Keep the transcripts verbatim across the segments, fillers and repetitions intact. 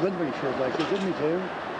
Bloodberry shirt like this, didn't he too?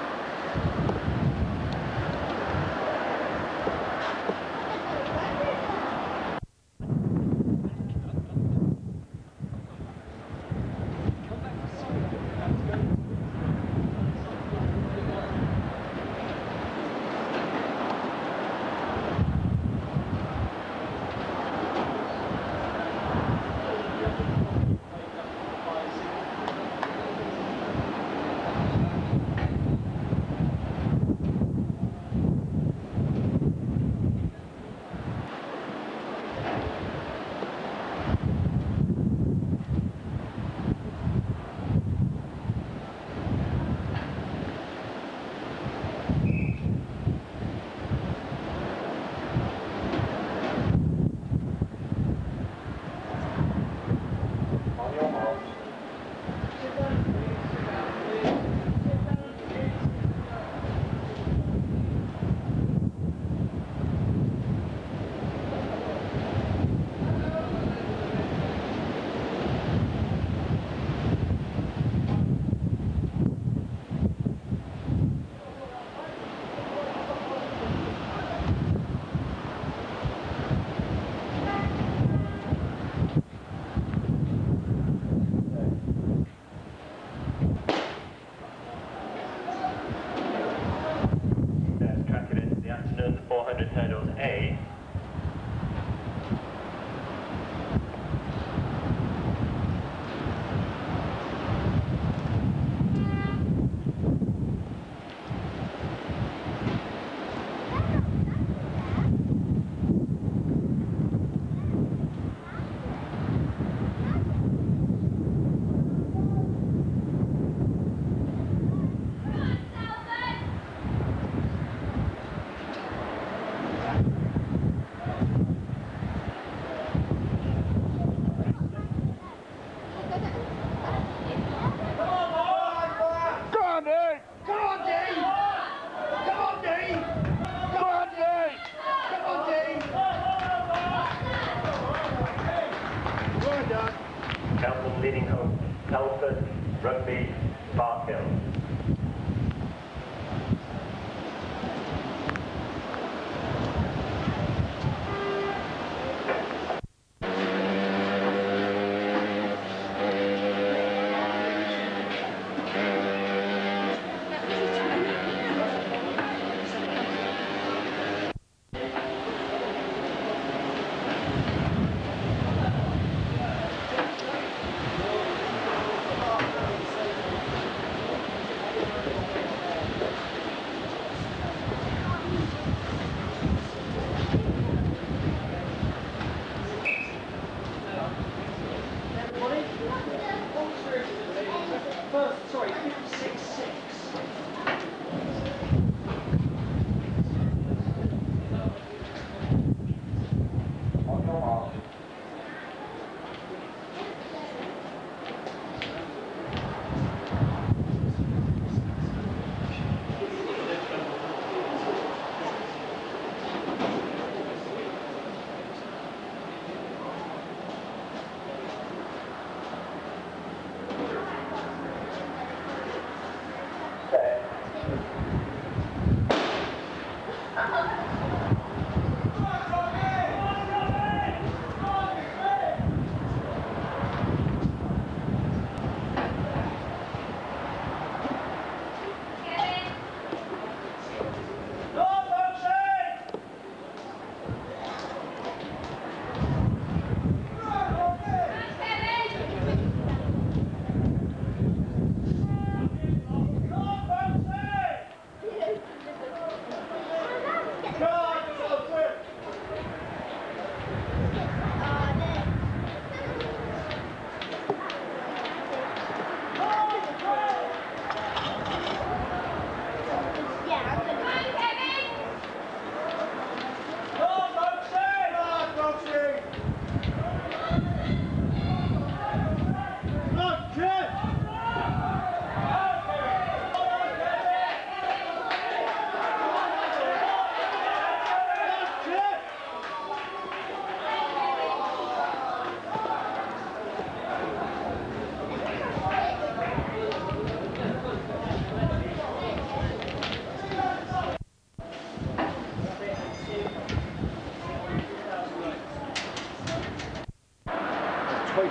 Cheltenham leading home, Telford, Rugby, Barkhill.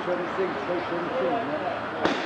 twenty-six, twenty-two, yeah.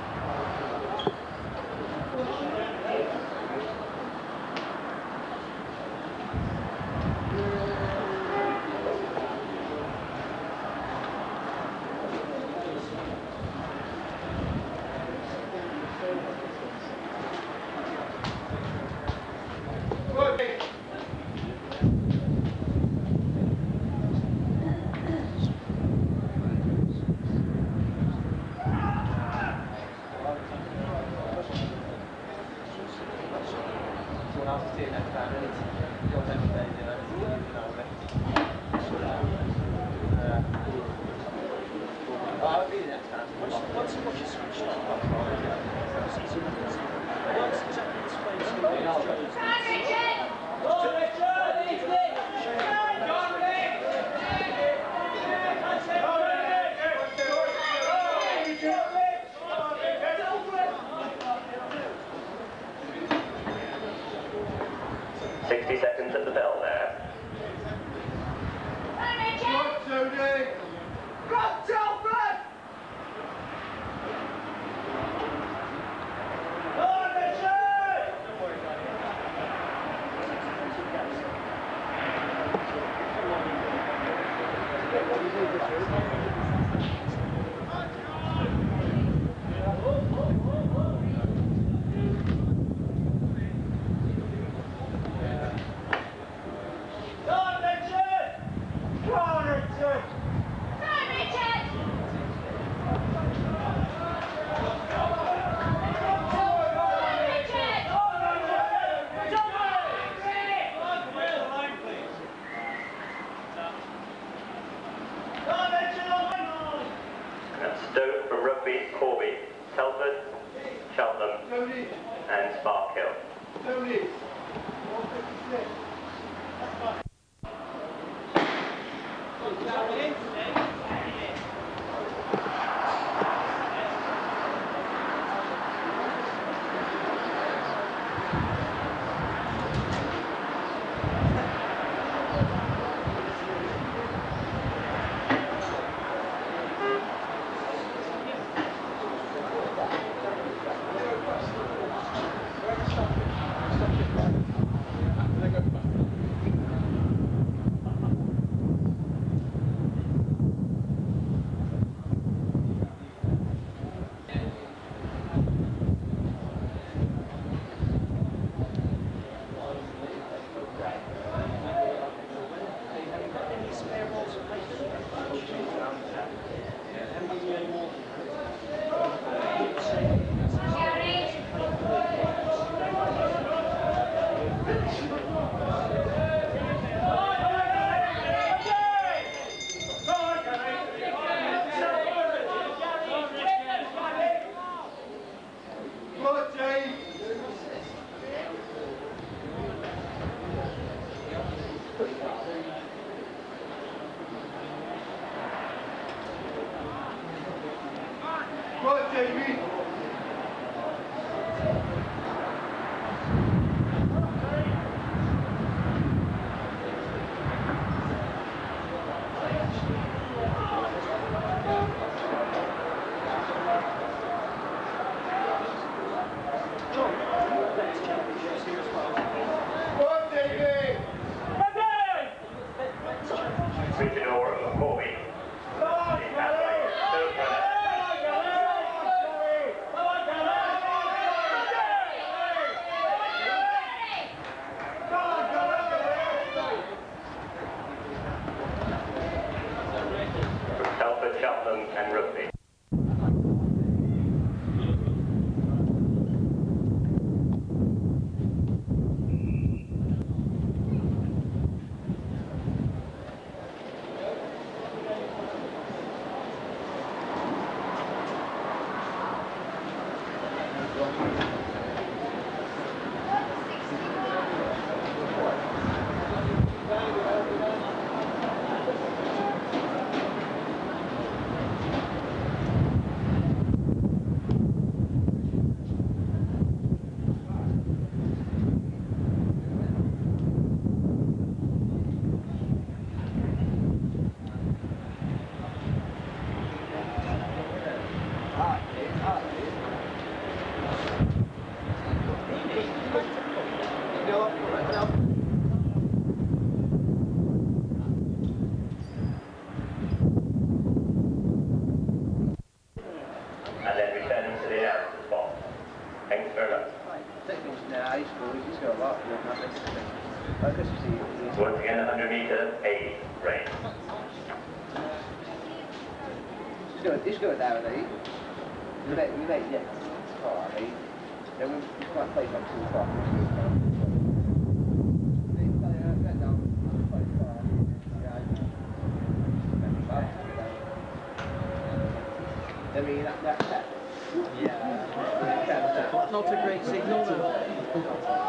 sixty seconds at the bell there. Stoke from Rugby, Corby, Telford, Cheltenham and Spark Hill. Whereabouts? Nah, he's cool. He's got a lot. Focus, you see. Once again, one hundred meter A range. He's got, he's got it down there. You let, you let, yeah. Oh, I mean, then we, we can't play back too far. I mean, that, that, that. Yeah. Not a great signal, though.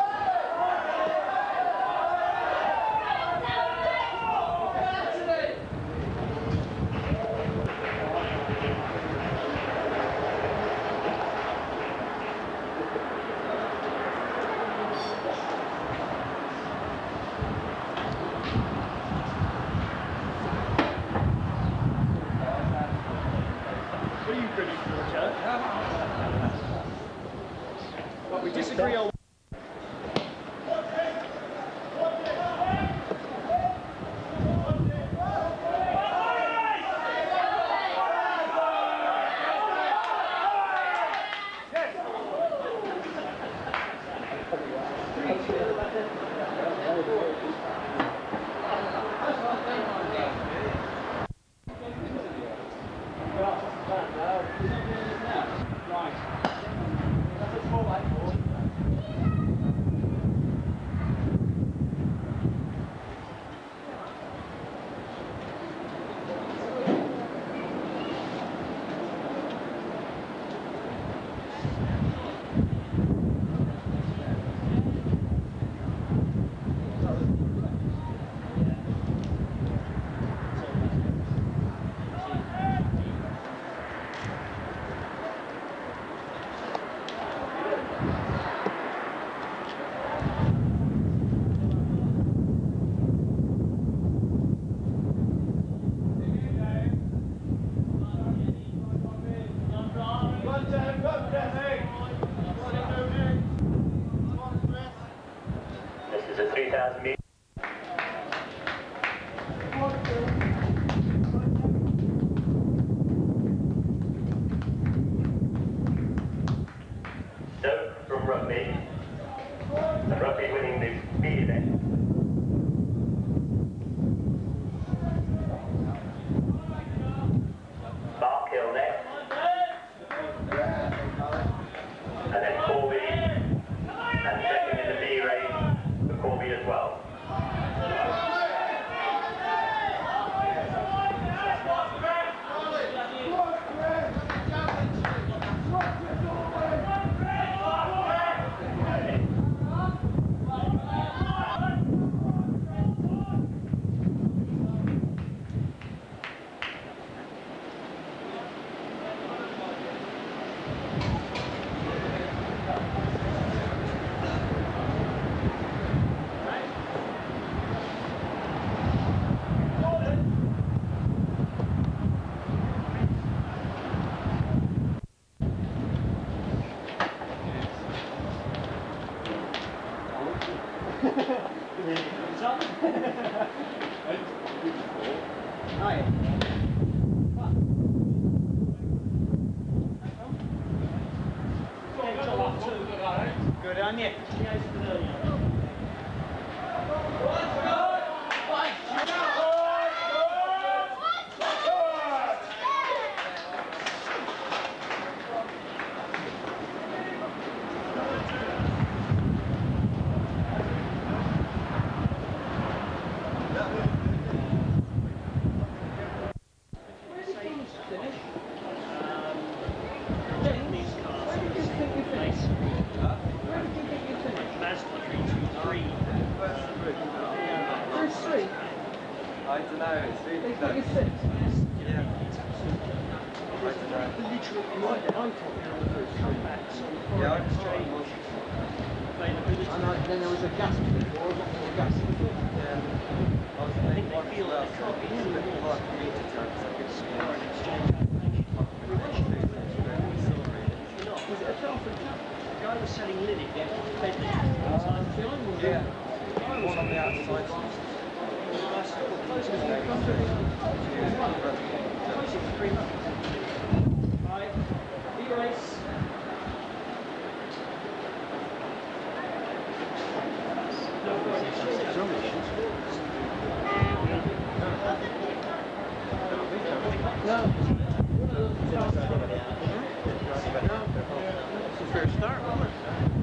But we disagree on. This is a three thousand meter. Stoke from Rugby. Rugby winning the speed event. Bark Hill next. And then Corby. And second in the B race for Corby as well. Good on you. I don't know, it's really close. Yeah. I don't know. Literally, I thought they were going to come back, so Yeah, I just change was. availability. And I, then there was a gas before, what was the gas? Yeah. I was I think thinking they feel well, they can't be it's a in the bit walls. hard for me to tell because I could see Foreign it. exchange application. You're You're not. Was it a Telford chap? The guy was selling linen, yeah, Bedley. Yeah. One on the outside. Close to three months. Right. E-race. No. It's a fair start, wasn't it?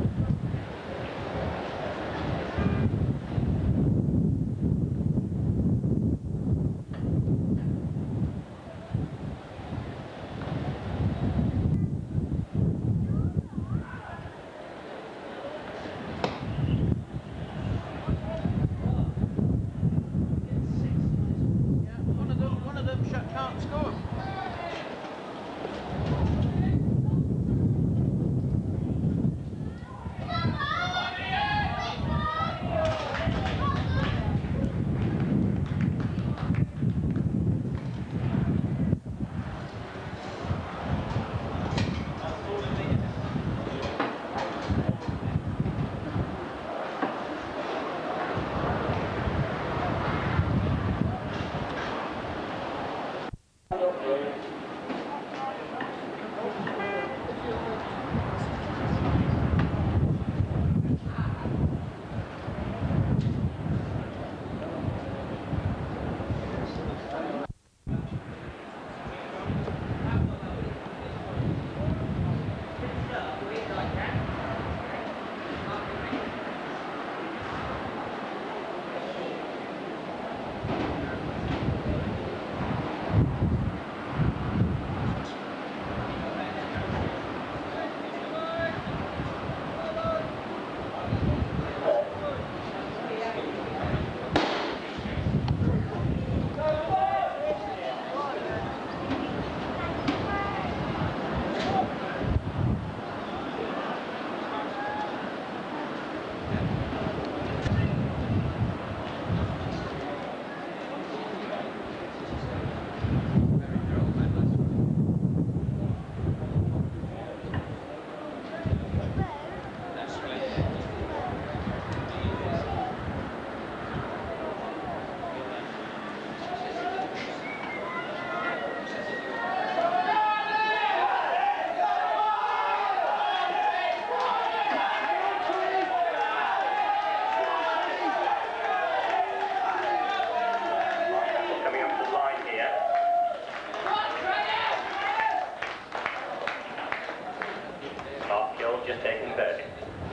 Just taken verdict.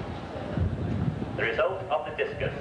The result of the discus.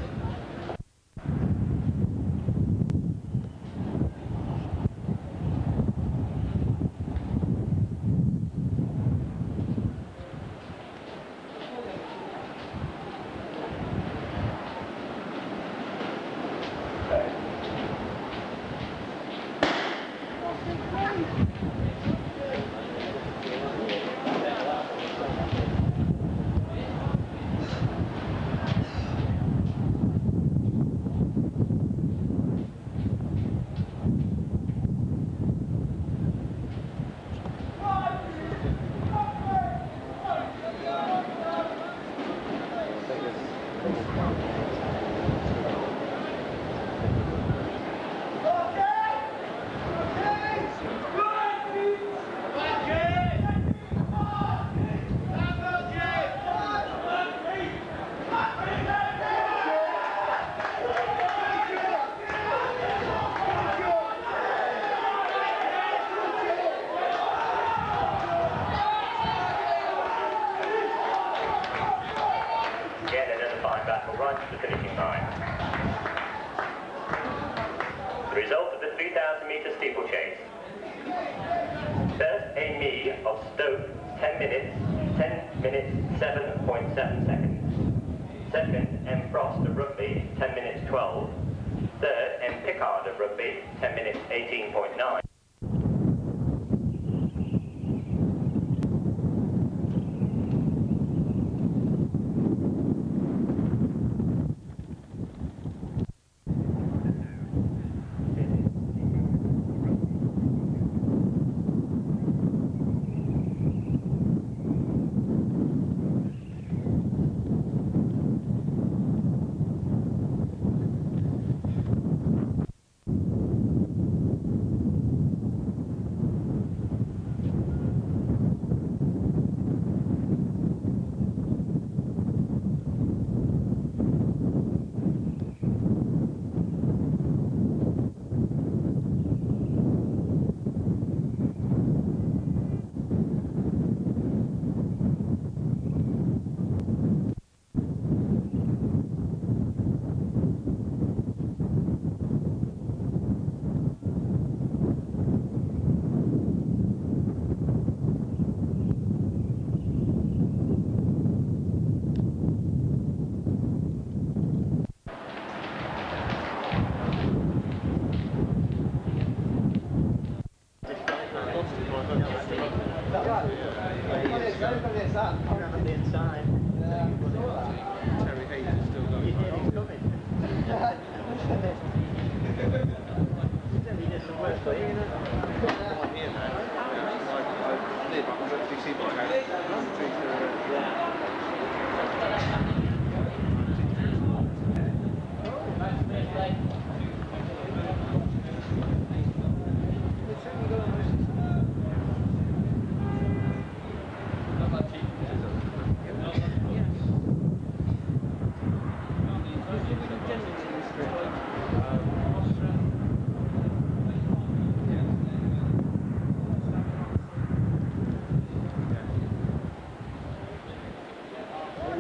The finishing line. The result of the three thousand metre steeplechase. First, a me of Stoke, ten minutes, ten minutes, seven point seven seconds. Second, M. Frost of Rugby, ten minutes, twelve. Third, M. Pickard of Rugby, ten minutes, eighteen point nine.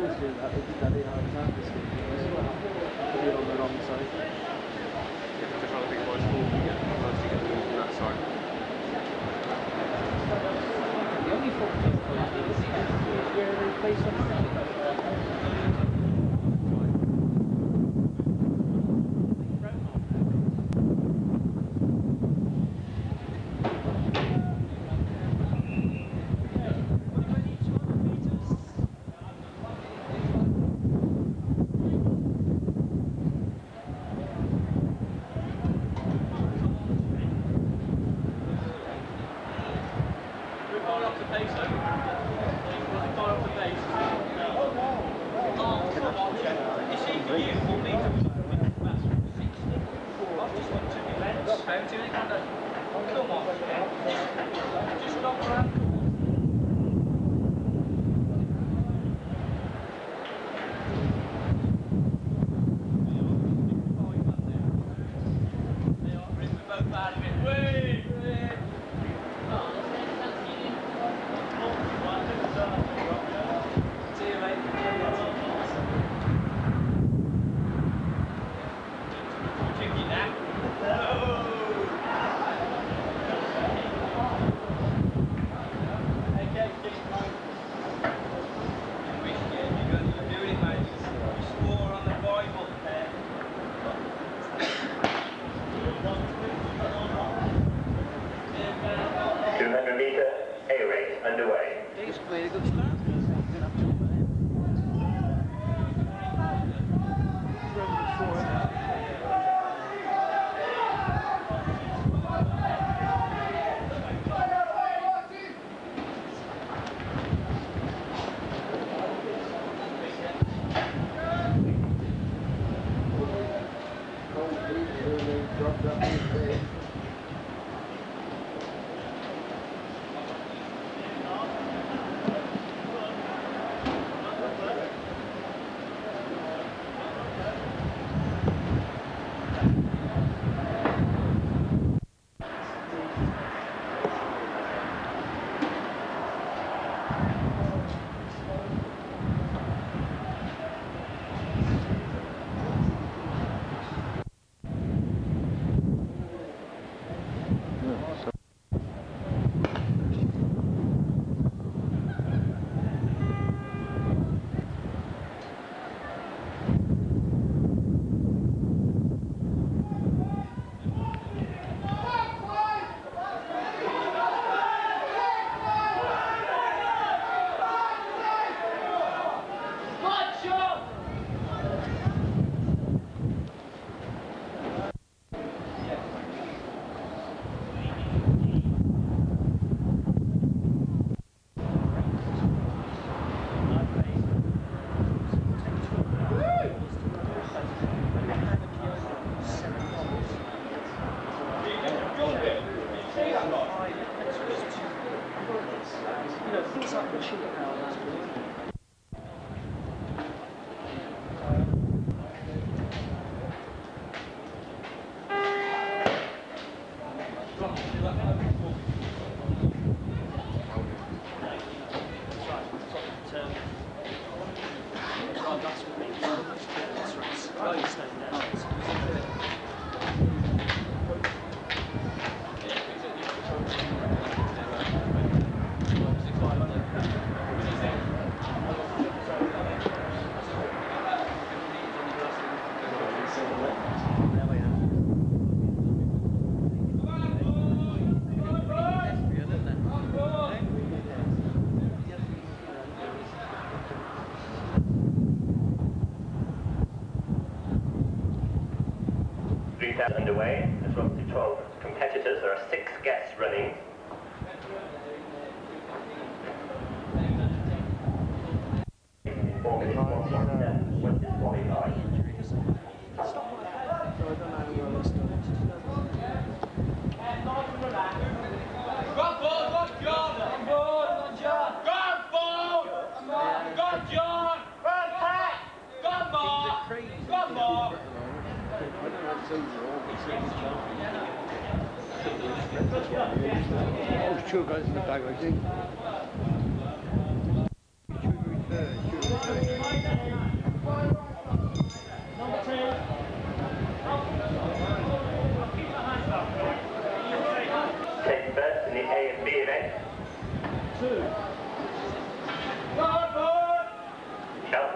always do that. They did that in Alexander Street as well. They're on the wrong side. Yeah, because they're trying to think about school to get close to get the from that side. The only fault is where they play something. Underway. There's roughly twelve competitors. There are six guests running. Four minutes, one point seven, when disqualified. Oh, two guys in the back, I think. Should we return? Should we return?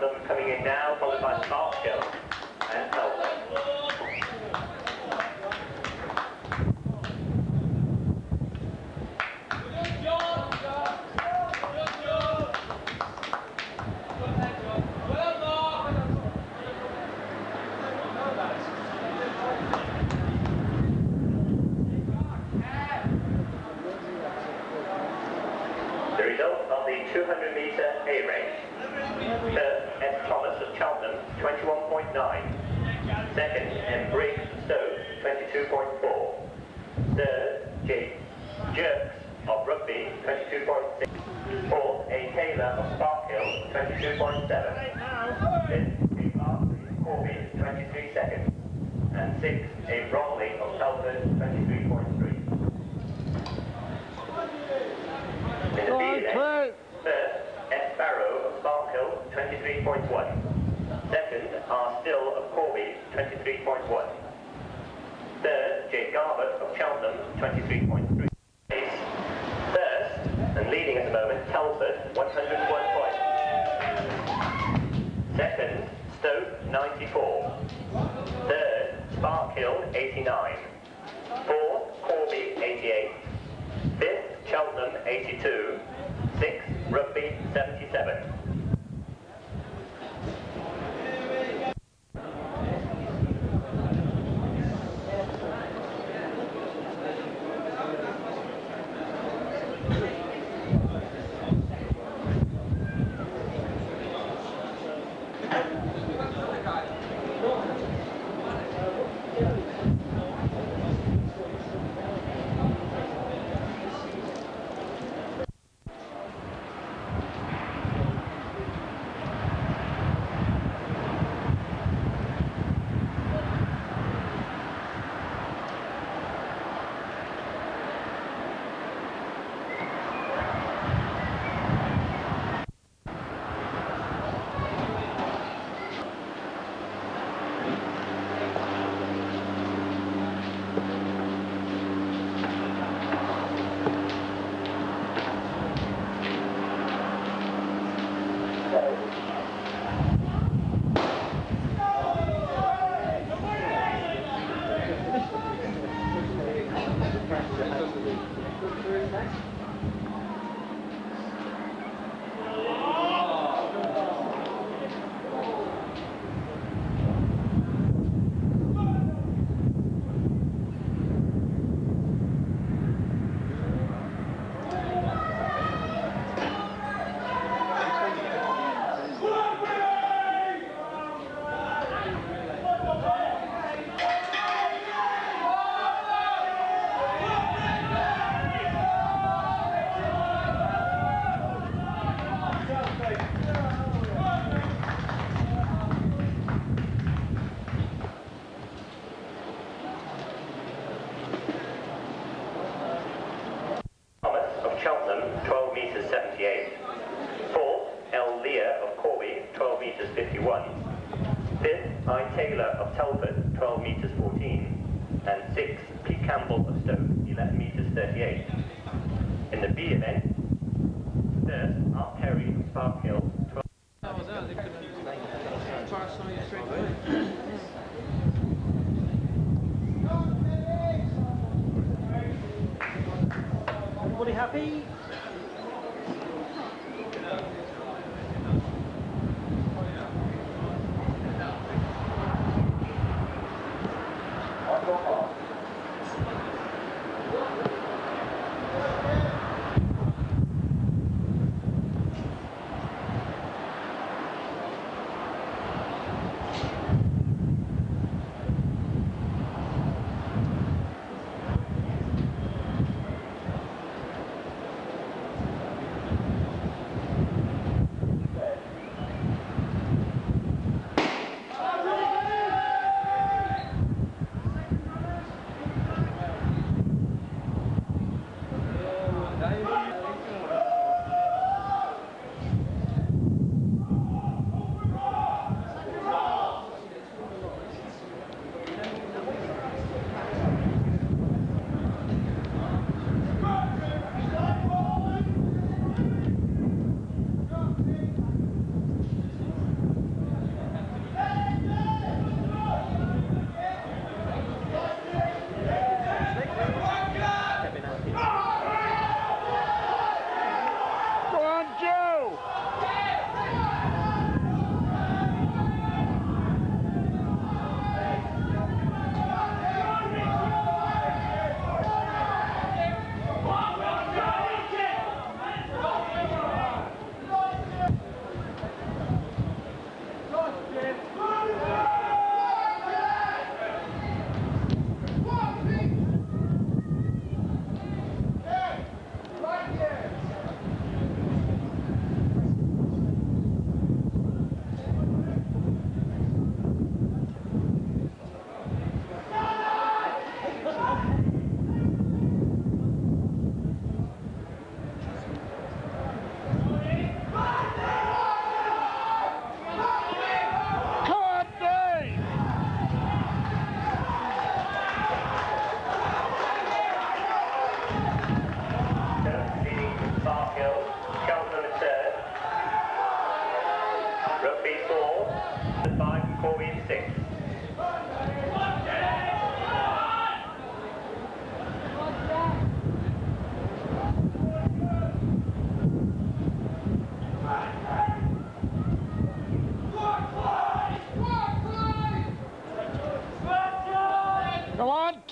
Cheltenham coming in now, followed by Sparkhill and Telford. The result of the two hundred metre A race. Third, S. Thomas of Cheltenham, twenty-one point nine. Second, M. Briggs of Stoke, twenty-two point four. Third, J. Jerks of Rugby, twenty-two point six. Fourth, A. Taylor of Sparkhill, twenty-two point seven. Fifth, A. Barkley of Corby, twenty-three seconds. And sixth, A. Bromley of Telford, twenty-three point three. In the B event, first, S. Barrow of Sparkhill, twenty-three point one. Second, R. Still of Corby, twenty-three point one. Third, J. Garbutt of Cheltenham, twenty-three point three. First, and leading at the moment, Telford, one hundred and one points. Second, Stoke, ninety-four. Third, Sparkhill, eighty-nine. Fourth, Corby, eighty-eight. Fifth, Cheltenham, eighty-two. Sixth, Rugby, seventy-seven. twelve metres seventy-eight. Fourth, L. Lear of Corby, twelve metres fifty-one. Fifth, I. Taylor of Telford, twelve metres fourteen. And sixth, P. Campbell of Stoke, eleven metres thirty-eight. In the B event, first, Art Perry of Sparkhill, twelve. Everybody happy?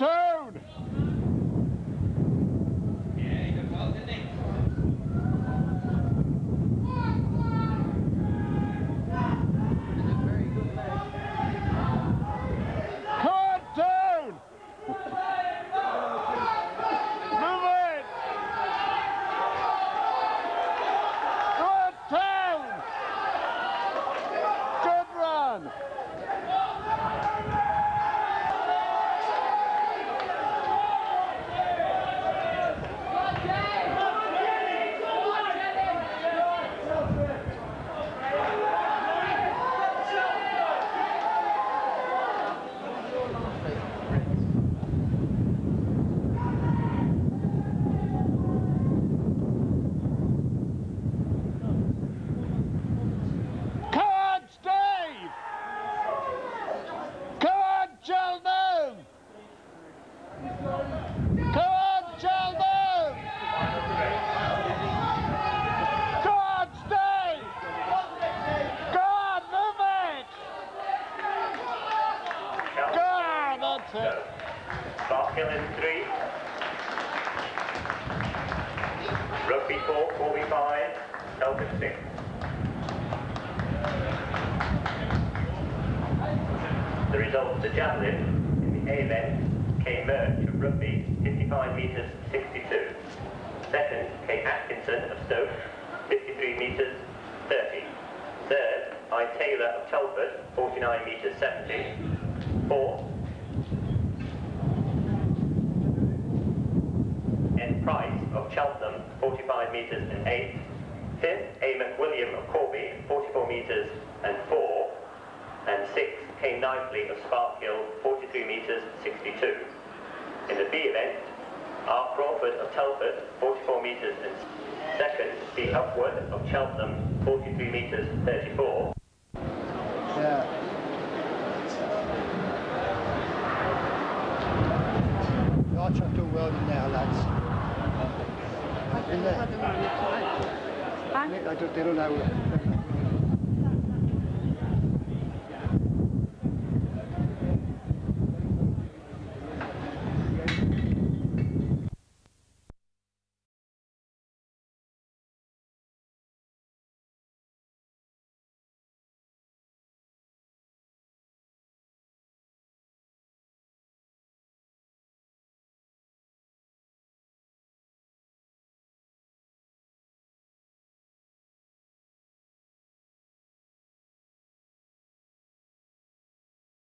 Cartoon! Cartoon! Move it! Cartoon! Good run! Barkill in three. Rugby four, forty-five, Telford six. The result of the javelin in the A event came Merch of Rugby, fifty-five metres sixty-two. Second came Atkinson of Stoke, fifty-three metres thirty. Third, I Taylor of Telford, forty-nine metres seventy. Fourth, N Price of Cheltenham, forty-five metres and eight. Fifth, A McWilliam of Corby, forty-four metres and four. And sixth, K Knightley of Sparkhill, forty-three metres sixty-two. In the B event, R Crawford of Telford, forty-four metres and second, B Upward of Cheltenham, forty-three metres thirty-four. Yeah. I chucked all well in now, lads. In there. They don't know.